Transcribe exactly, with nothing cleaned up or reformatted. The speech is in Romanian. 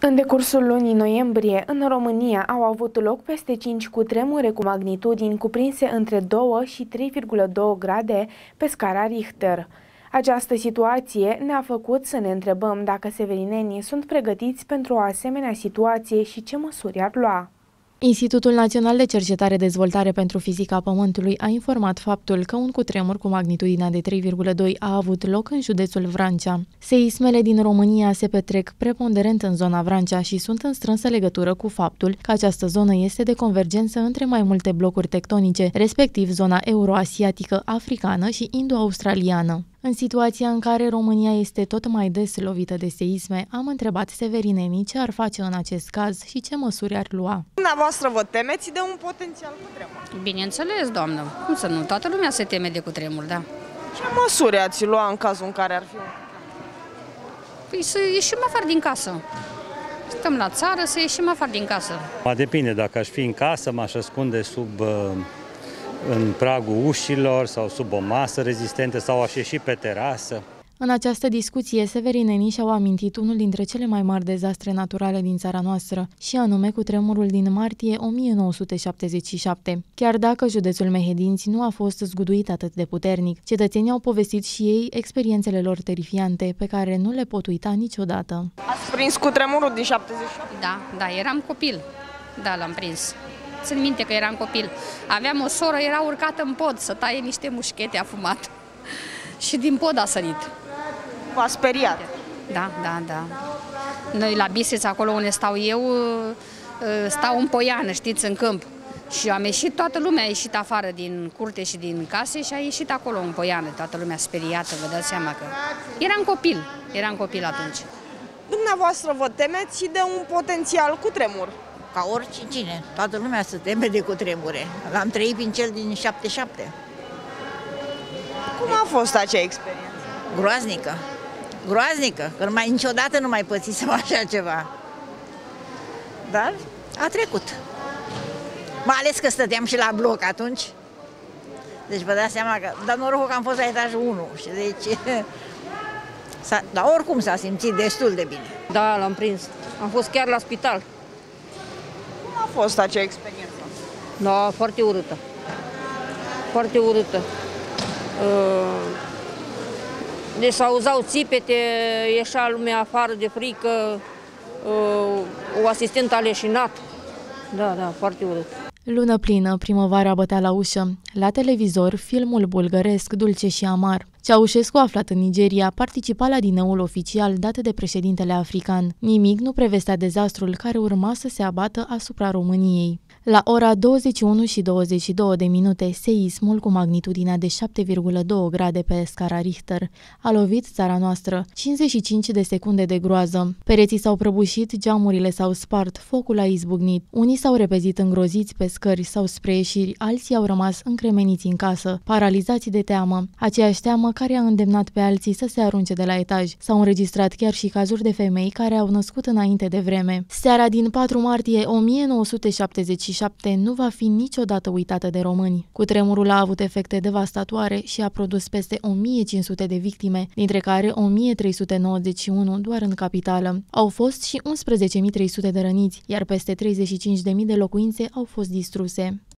În decursul lunii noiembrie, în România au avut loc peste cinci cutremure cu magnitudini cuprinse între doi și trei virgulă doi grade pe scara Richter. Această situație ne-a făcut să ne întrebăm dacă severinenii sunt pregătiți pentru o asemenea situație și ce măsuri ar lua. Institutul Național de Cercetare Dezvoltare pentru Fizica Pământului a informat faptul că un cutremur cu magnitudinea de trei virgulă doi a avut loc în județul Vrancea. Seismele din România se petrec preponderent în zona Vrancea și sunt în strânsă legătură cu faptul că această zonă este de convergență între mai multe blocuri tectonice, respectiv zona euroasiatică, africană și indo-australiană. În situația în care România este tot mai des lovită de seisme, am întrebat severinenii ce ar face în acest caz și ce măsuri ar lua. Dumneavoastră vă temeți de un potențial cutremur? Bineînțeles, doamnă. Cum să nu? Toată lumea se teme de cutremur, da. Ce măsuri ați lua în cazul în care ar fi un Păi să ieșim afară din casă. Stăm la țară, să ieșim afară din casă. Ma depinde, dacă aș fi în casă, m-aș ascunde sub... Uh... în pragul ușilor sau sub o masă rezistentă sau aș ieși pe terasă. În această discuție, severinenii și-au amintit unul dintre cele mai mari dezastre naturale din țara noastră, și anume cutremurul din martie o mie nouă sute șaptezeci și șapte. Chiar dacă județul Mehedinți nu a fost zguduit atât de puternic, cetățenii au povestit și ei experiențele lor terifiante, pe care nu le pot uita niciodată. Ați prins cutremurul din șaptezeci și șapte? Da, da, eram copil. Da, l-am prins. Țin minte că eram copil. Aveam o soră, era urcată în pod să taie niște mușchete, a fumat. Și din pod a sărit. V-a speriat? Da, da, da. Noi la Bistrița, acolo unde stau eu, stau în poiană, știți, în câmp. Și am ieșit, toată lumea a ieșit afară din curte și din case și a ieșit acolo în poiană. Toată lumea speriată, vă dați seama că... Eram copil, eram copil atunci. Dumneavoastră vă temeți de un potențial cutremur? Ca oricine, toată lumea se teme de cutremure. L-am trăit prin cel din șaptezeci și șapte. Cum a fost acea experiență? Groaznică. Groaznică, că mai niciodată nu mai pățisem așa ceva. Dar a trecut. Mai ales că stăteam și la bloc atunci. Deci vă dați seama că... Dar norocul că am fost la etajul unu. Și deci... Dar oricum s-a simțit destul de bine. Da, l-am prins. Am fost chiar la spital. Cum a fost acea experiență? Da, foarte urâtă. Foarte urâtă. Deci s-auzau țipete, ieșea lumea afară de frică, o asistentă a leșinat. Da, da, foarte urât. Lună plină, primăvara bătea la ușă. La televizor, filmul bulgăresc Dulce și amar. Ceaușescu, aflat în Nigeria, participa la dineul oficial dat de președintele african. Nimic nu prevestea dezastrul care urma să se abată asupra României. La ora douăzeci și unu și douăzeci și două de minute, seismul cu magnitudinea de șapte virgulă doi grade pe scara Richter a lovit țara noastră. cincizeci și cinci de secunde de groază. Pereții s-au prăbușit, geamurile s-au spart, focul a izbucnit. Unii s-au repezit îngroziți pe scări sau spre ieșiri, alții au rămas încremeniți în casă, paralizați de teamă. Aceeași teamă care a îndemnat pe alții să se arunce de la etaj. S-au înregistrat chiar și cazuri de femei care au născut înainte de vreme. Seara din patru martie o mie nouă sute șaptezeci și șapte nu va fi niciodată uitată de români. Cutremurul a avut efecte devastatoare și a produs peste o mie cinci sute de victime, dintre care o mie trei sute nouăzeci și unu doar în capitală. Au fost și unsprezece mii trei sute de răniți, iar peste treizeci și cinci de mii de locuințe au fost distruse.